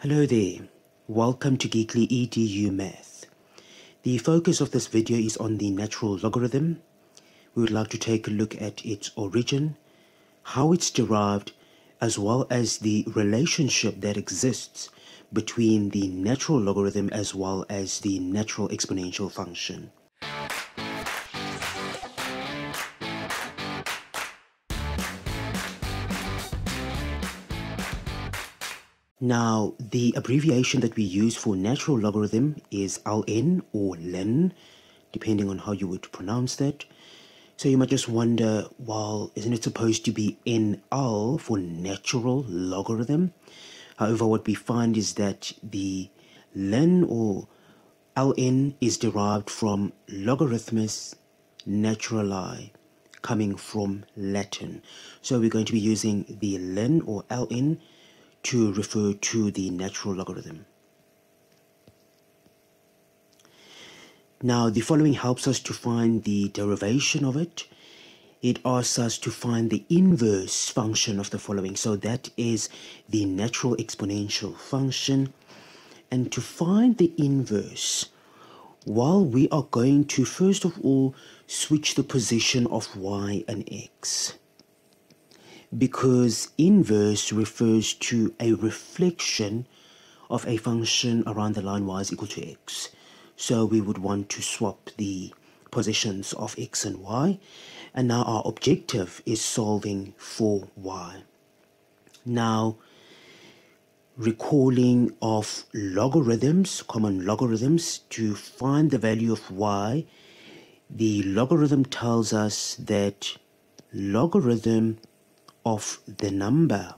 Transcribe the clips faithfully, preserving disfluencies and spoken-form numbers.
Hello there, welcome to GeeklyEDU Math. The focus of this video is on the natural logarithm. We would like to take a look at its origin, how it's derived, as well as the relationship that exists between the natural logarithm as well as the natural exponential function. Now, the abbreviation that we use for natural logarithm is ln or len, depending on how you would pronounce that. So you might just wonder, well, isn't it supposed to be N L for natural logarithm? However, what we find is that the len or ln is derived from logarithmus naturali, coming from Latin. So we're going to be using the len or ln to refer to the natural logarithm. Now, the following helps us to find the derivation of it. It asks us to find the inverse function of the following. So that is the natural exponential function. And to find the inverse, well, we are going to first of all switch the position of y and x, because inverse refers to a reflection of a function around the line y is equal to x. So we would want to swap the positions of x and y. And now our objective is solving for y. Now, recalling of logarithms, common logarithms, to find the value of y, the logarithm tells us that logarithm of the number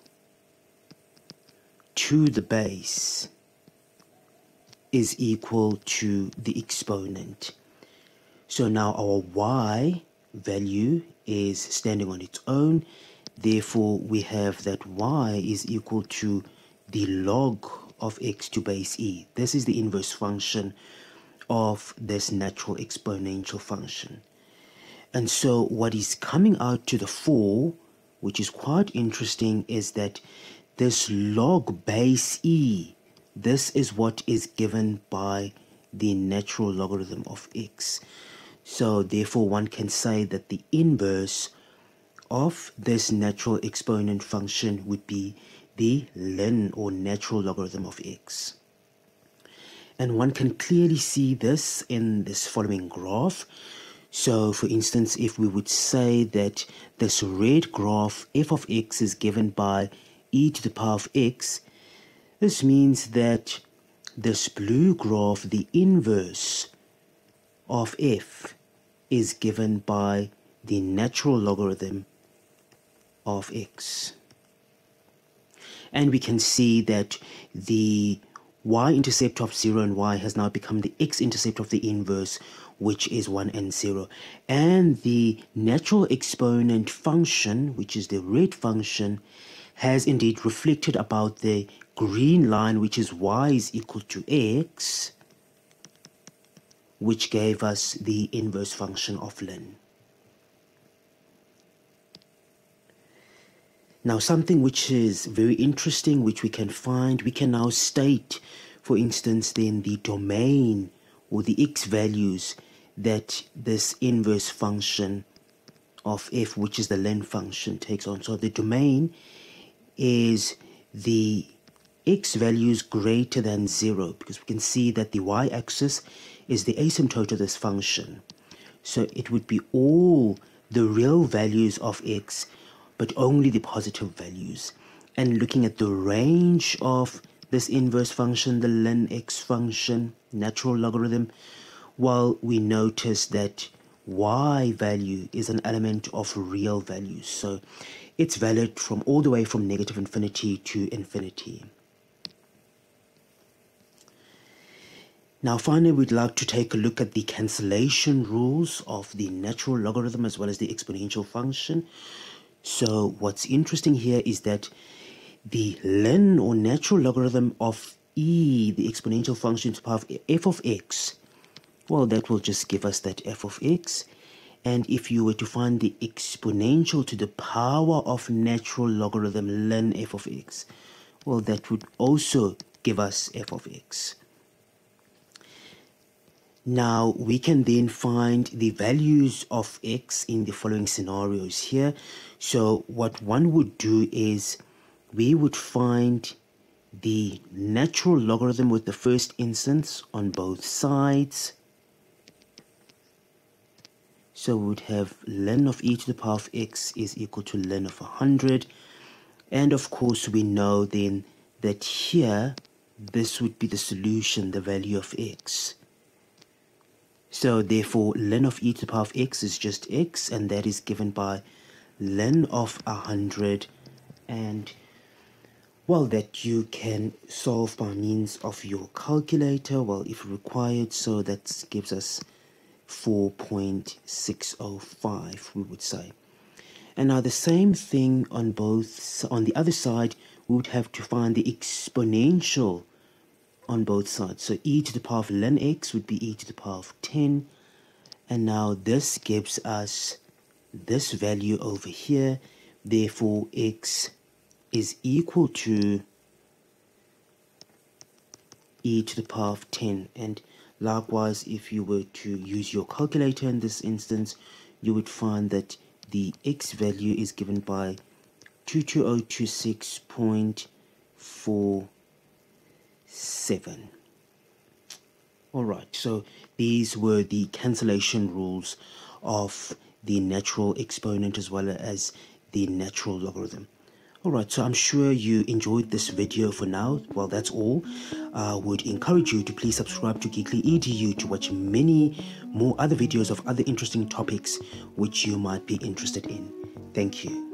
to the base is equal to the exponent. So now our y value is standing on its own. Therefore, we have that y is equal to the log of x to base e. This is the inverse function of this natural exponential function. And so what is coming out to the fore, which is quite interesting, is that this log base e, this is what is given by the natural logarithm of x. So therefore one can say that the inverse of this natural exponent function would be the len or natural logarithm of x. And one can clearly see this in this following graph. So, for instance, if we would say that this red graph f of x is given by e to the power of x, this means that this blue graph, the inverse of f, is given by the natural logarithm of x. And we can see that the y-intercept of zero and y has now become the x-intercept of the inverse, which is one and zero. And the natural exponent function, which is the red function, has indeed reflected about the green line, which is y is equal to x, which gave us the inverse function of len. Now, something which is very interesting, which we can find, we can now state, for instance, then the domain or the x values that this inverse function of f, which is the len function, takes on. So the domain is the x values greater than zero, because we can see that the y-axis is the asymptote of this function. So it would be all the real values of x, but only the positive values. And looking at the range of this inverse function, the len x function, natural logarithm, well, we notice that y value is an element of real values. So it's valid from all the way from negative infinity to infinity. Now, finally, we'd like to take a look at the cancellation rules of the natural logarithm as well as the exponential function. So what's interesting here is that the len or natural logarithm of e, the exponential function to the power of f of x, well, that will just give us that f of x. And if you were to find the exponential to the power of natural logarithm len f of x, well, that would also give us f of x. Now we can then find the values of x in the following scenarios here. So what one would do is we would find the natural logarithm with the first instance on both sides. So we would have ln of e to the power of x is equal to ln of one hundred. And of course we know then that here this would be the solution, the value of x. So therefore ln of e to the power of x is just x, and that is given by ln of one hundred, and well, that you can solve by means of your calculator, well, if required. So that gives us four point six zero five, we would say. And now the same thing on both, on the other side, we would have to find the exponential on both sides. So e to the power of ln x would be e to the power of ten, and now this gives us this value over here. Therefore x is equal to e to the power of ten. And likewise, if you were to use your calculator in this instance, you would find that the x value is given by two two zero two six point four seven. Alright, so these were the cancellation rules of the natural exponent as well as the natural logarithm. Alright, so I'm sure you enjoyed this video. For now, well, that's all. I would encourage you to please subscribe to GeeklyEDU to watch many more other videos of other interesting topics which you might be interested in. Thank you.